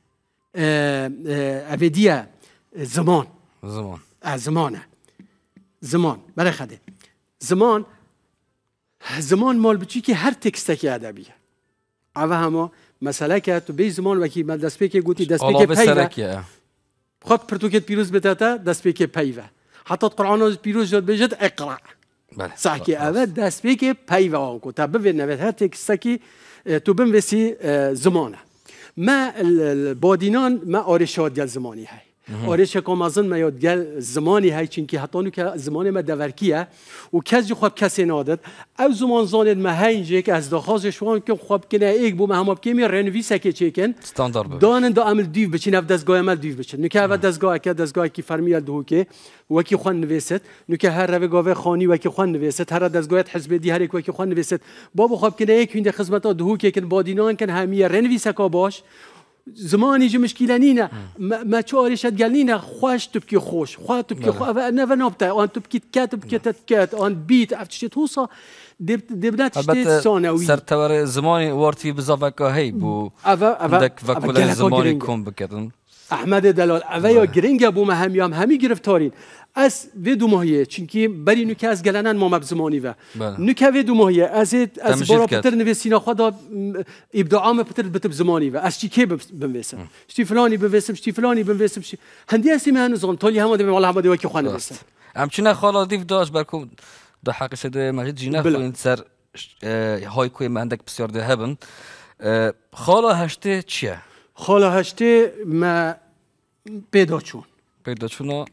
ابدیه زمان برخد زمان مال بچی که هر تکسته که ادبیه اوه همه مسئله که تو به زمان وکی من دست پیک گویی دست پیک پیوه خود پرتوکت پیروز بتاتا دست پیک پیوه حتی قرآن پیروز جد بجد اقرأ صح که اوه دست پیک پیوه آنکو تا ببین نوید هر تکسته که تو بنویسی زمانه ما بادینان ما آرشاد گل زمانی های آرش کام ازن ما یاد گل زمانی های چنکی حتی که زمان ما دورکیه و کسی خواب کسی نادد او زمان زاند ما هینجه که از داخل شوان که خواب کنه ایک بو مهم که می رنویسه که چیکن استاندارد دانن دا عمل دیو بچین اف دستگاه عمل دیو بچین نکه اف دستگاه کی فرمیال دو که وکی خوان نویسد نکه هر رو گاوه خانی وکی خوان نویسد هر دستگاه حزب دی هر یک وکی خوان نویسد بابا خواب کنه ایک هنده خدمت دو که کن بادینان کن همیه رنویسه که باش زمانی جو مشکل نینه ما چه آرشت گل نینه خوش تبکی خوش خواه تبکی خوش نه و نبته آن تبکی کت آن بیت افتش توسا دبنات شت ثانوی سرتور زمانی وارتی بزاف که هی بو عندك وكل زمانی کم بکردن احمد دلال اوه یا گرینگ بو مهمیام همی گرفتارین از ویدو ماهیه چونکی بری نوکه از گلنن ما مبزمانی و نوکه ویدو ماهیه از بارا پتر نویسینا خدا ابداعام پتر بتب زمانی و از چی که بنویسم شتی فلانی بنویسم هندی اسی من زون تالی هم ده والله هم ده وکی خوان نویسم همچنین خالا دیف داشت برکو ده حقی شده مجید جینه خوین سر های کوی من عندك بسیار ده هبن خالا هشته چیه؟ خالا هشته ما پیدا چون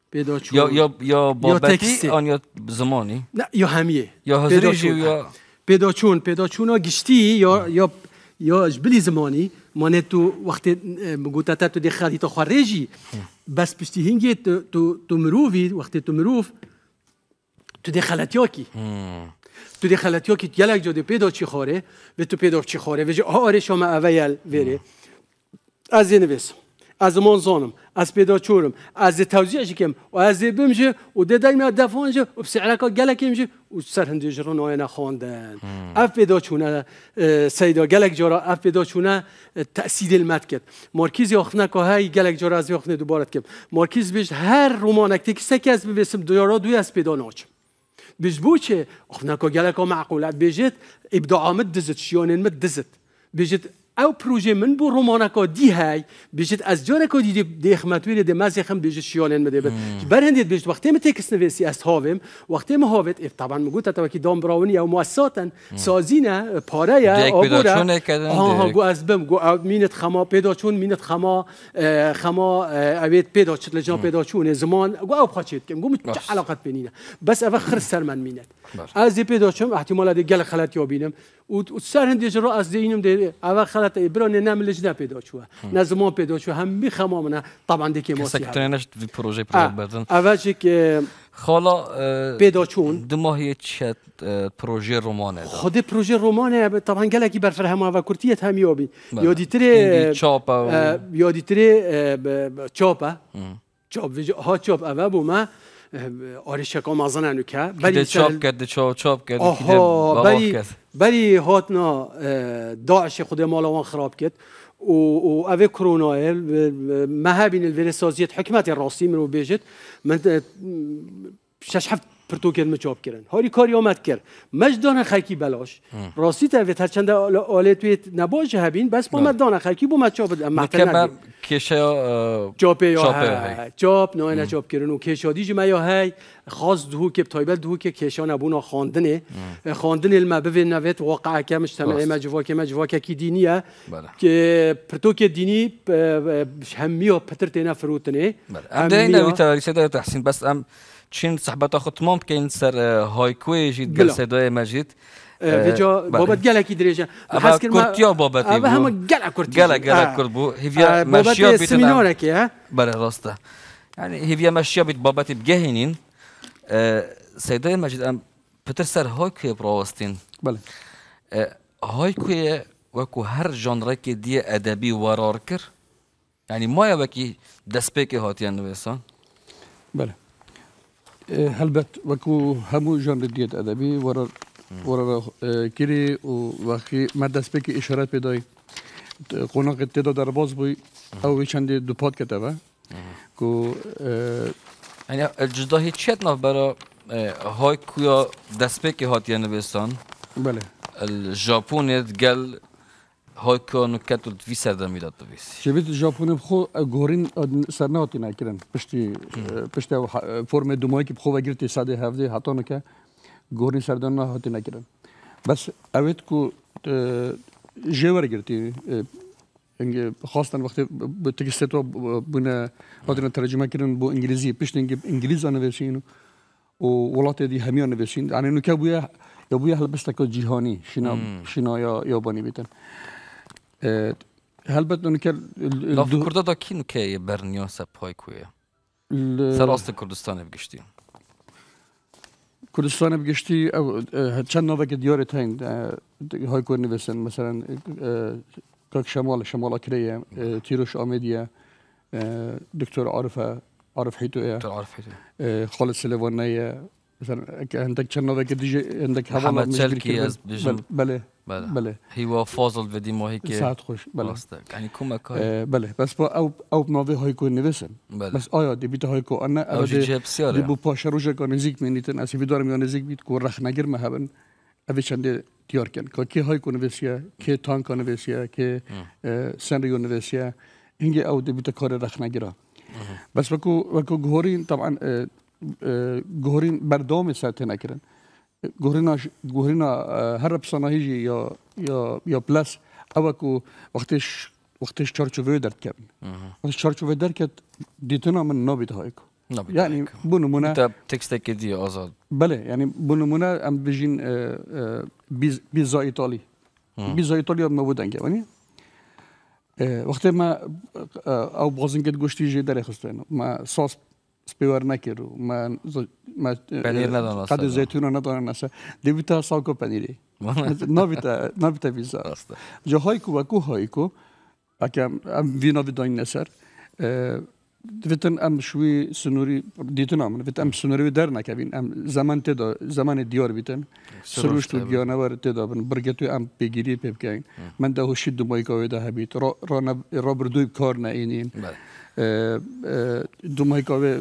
یا بابتی آن یا زمانی نه یا همیه یا حضوری یا پیدا چون گشتی یا جبلی زمانی مانه تو وقتی مگوتاتا تو دخلی تو خارجی بس پشتی هنگی تو مروفی وقتی تو مروف تو دخلتیاکی تو دخلتیاکی یلک جاده پیدا چی خاره و تو پیدا چی خاره و آره شما اویل ویره از این نویسم از منظانم از پیدا چورم از توزیعش کم و از بمشه و دایم دفعانش و بسعرک گلک میشه و سر هندی جران آینه خواندن اف پیدا چونه سیدا گلک جارا اف پیدا چونه تأثیر المت کرد مارکیز آخنه که های گلک جارا از آخنه دوباره کم مارکیز بیش هر رومانک تکسته که از ببسم دوی از پیدا ناچم بیش بوچه آخنه که گلک معقولت بیشت ابداع آمد دزت شیانین مد دزت بیشت او پروژه من بو رومانکا دی های بیشت از جانکا دی خمتویل دی مزی خم بیشت شیانن مده بد برهندید بیشت وقتی ما تکس نویسی از هاویم وقتی ما هاوت طبعا مگوت تا که دام براونی او مؤسساتن سازینه پاره یا آبوره گو از بم گو مینت خما پیدا چون مینت خما اوید پیدا چت لجان پیدا چون زمان گو او خاچید کم گو چه علاقت بینینه بس او خر سر من مینت از پیدا چون احتمال دی گل خلط یا بینم و سر هندی جرا از دینم دی اول خلط ایبران نمیلش نه پیدا شو نه زمان پیدا شو هم میخوامونه طبعا دیگه ما سکترینش وی پروژه بدن اولش که خالا پیدا چون دماهی چه پروژه رومانه خود پروژه رومانه طبعا گلکی بر فرهم و کرتیت هم یابی یادیتره چاپ ها چاپ اول بو ما آرش کام ازن انوکه بری چاپ کرد بری هاتنا داعش خود مالوان خراب کرد و اوه کرونا مهابین الویرسازیت حکمت راستی منو بیجت من شش هفت پرتوکل مچاب کردن هاری کاری آمد کرد مجدان خاکی بلاش راستی ترویت هر چند آلتویت نباشه هبین بس با مجدان خاکی بو مچاب مکمل کشا چاپ نه چاپ کردن و کشادی جمع یا هی خاص دهو که تایبل دهو که کشان ابونا خواندنه خواندن المبه نویت واقعا که مجتمع مجوا که دینیه که پرتوک دینی همیو پتر تینا فروتنه ام ده نوی تاریخ داره تحسین بس ام چین صحبت خود تمام که این سر هایکوی جید گل صدای مجید بجا بابت گله کی درجه حس کرد کورتیا بابتی بود همه گله کورتیا گله کرد بو هیویا ماشیا بیت سمیناره که بله راسته یعنی هیویا ماشیا بیت بابتی بگهینین صدای مجید ام پتر سر هایکوی براوستین بله هایکوی وکو هر ژانر که دی ادبی ورار کر یعنی ما وکی دست پیک هاتیان نویسان بله هلبت وکو همو ژانر دی ادبی ورار کری و وقتی ما دست پیک اشارات پیدای قناق تعداد در باز بوی او چند دو پاد کتابه کو یعنی جدا هیچ ناف برای هایکویا دست پیک هاتیان نویسان بله الژاپونیت گل هایکو نکتو دوی سردم میداد دویسی شبیت ژاپنی بخو گورین سرناتی نکردن پشتی فرم دومایی که بخو وگرتی ساده هفته حتی نکه گورین سردم نهاتی نکردن بس اوید کو جوار گرتی انگه خواستن وقتی تکست رو بنا هاتن ترجمه کردن با انگلیسی پشت انگلیس نوشتین و ولات دی همیان نوشتین یعنی نکه بویا هلبسته که جهانی شنا یا یابانی بیتن هلبت نکه لاف کرده دا کی نکه برنیا سب هایکویه سراست کردستان بگشتی کردستان بگشتی چند نوع که دیاره تاین هایکو نویسن مثلا کاک شمال اکریه تیروش آمیدیه دکتر عارف حیتویه خالد سلیوانیه مثلا عندك چند که دیگه عندك محمد چلکی از بیشتر بله هیوا فاضل و دیما هیک ساعت خوش بله یعنی کمک های بله بس با او نوع هایکو نویسن بس آیا دی بیت هایکو آن دی بو پاش روزه که نزدیک مینیتن اسی بدارم یا نزدیک بیت کو رخ نگر مهبن اوی چند دیار کن که هایکو نویسیه که تانک نویسیه که سنریو نویسیه اینگه او دی بیت کار رخ نگیره بس وکو گهورین طبعا گهورین بردام ساعت نکردن گهورینا هر بصناهیجی یا پلاس او کو وقتش چارچوبه درد کردن وقتش چارچوبه درد کرد دیتنا من نابید هایکو یعنی بونمونه تکست که دی آزاد بله یعنی بونمونه ام بجین بیزا ایتالی هم موجودن که ونی وقتی ما او بازن کد گوشتی جی در خستن ما ساس سپیور نکرو ما پنیر ندارم قد زیتون ندارم نسا دیویتا ساکو پنیری نابیتا بیزا جا هایکو و کو هایکو اکم وینا بداین نسر دیتن ام شوی سنوری دیتن آمن دیتن ام سنوری در نکبین ام زمان دیار بیتن سروش تو گیانوار تدابن برگتو ام بگیری پیبکین من ده هوشی دومایی که ده هبیت را بردوی کار نینین دومایی که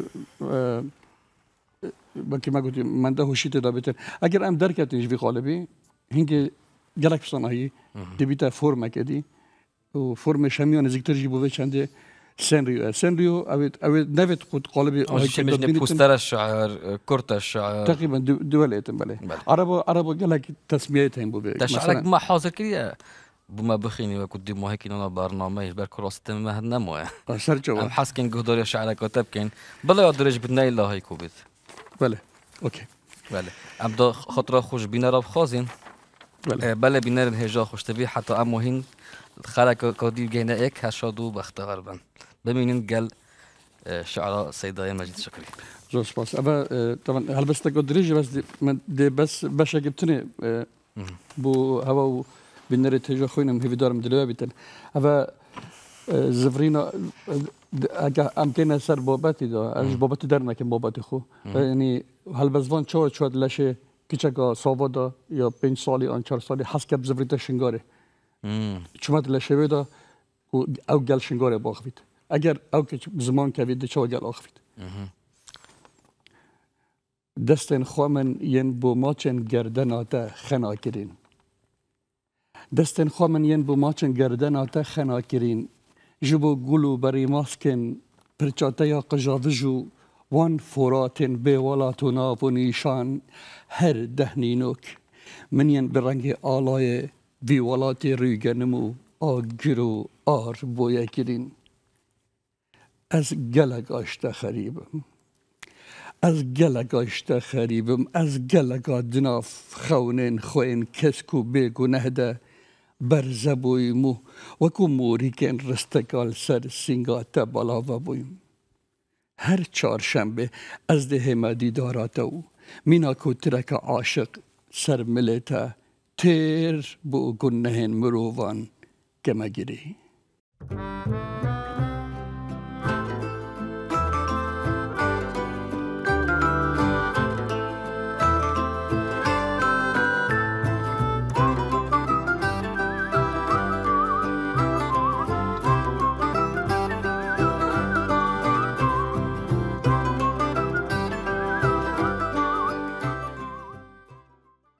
باکی ما گفتیم من ده هوشی تدابیتن اگر ام در کتیش بی قالبی هنگه گلک بسانهایی دیبیتا فرم کدی و فرم شمیان نزدیکتر جیبوه چنده سنريو اوید نفت قد قالبي بوستر الشعر كرت الشعر تقريبا دولتين بله عربو قال لك تسميتين بو تشعرك ما حاضر كريا بما بخيني وكنت ما هيك انا برنامج بركروس تم هنمو سرجو ام حسكن قدر شعرك وتبكن بلا درج بدنا الله هيك وبت بله اوكي بله ابدا خاطر خوش بينا رب خازن بله بينا الهجا خوش تبي حتى اموهين خلق كودي جينا اك هشادو بختار بن بمینین گل شعراء سیدای مجید شکری. زور سپاس. اما طبعا هل بس تقدريش بس من دي بس باش جبتني بو هوا بنري تجا خوينا مهي دارم دلوا بيتن. اما زفرينا امتنا سر بابتي دا اج بابتي درنا كم بابتي خو يعني هل بس وان شو لشه كيچا ساوادا یا 5 سالی آن 4 سالی حس کب زفریتا شنگاره. چمات لشه بيدا او گل شنگاره باخوید. اگر او که زمان کوید چه گل آخوید. دستن خوامن ین بو ماچن گردن آتا خنا کرین. دستن خوامن ین بو ماچن گردن آتا خنا کرین. جبو گلو بری ماسکن پرچاته یا قجاوجو وان فوراتن به ولاتونا و نیشان هر دهنینوک من ین برنگ آلای بی ولاتی ریگنمو آگرو آر بویا کرین. از گلگ آشته خریبم. از گلگا اشتا خریبم از گلگا دناف خونین خوین کسکو بگنه ده برزه بویمو وکو موری کن رستگال سر سینگاتا بالاوه بویم. هر چهارشنبه از ده همدی داراتو مینا کو ترک عاشق سر ملتا تیر بو گنهن مروان که مگیری.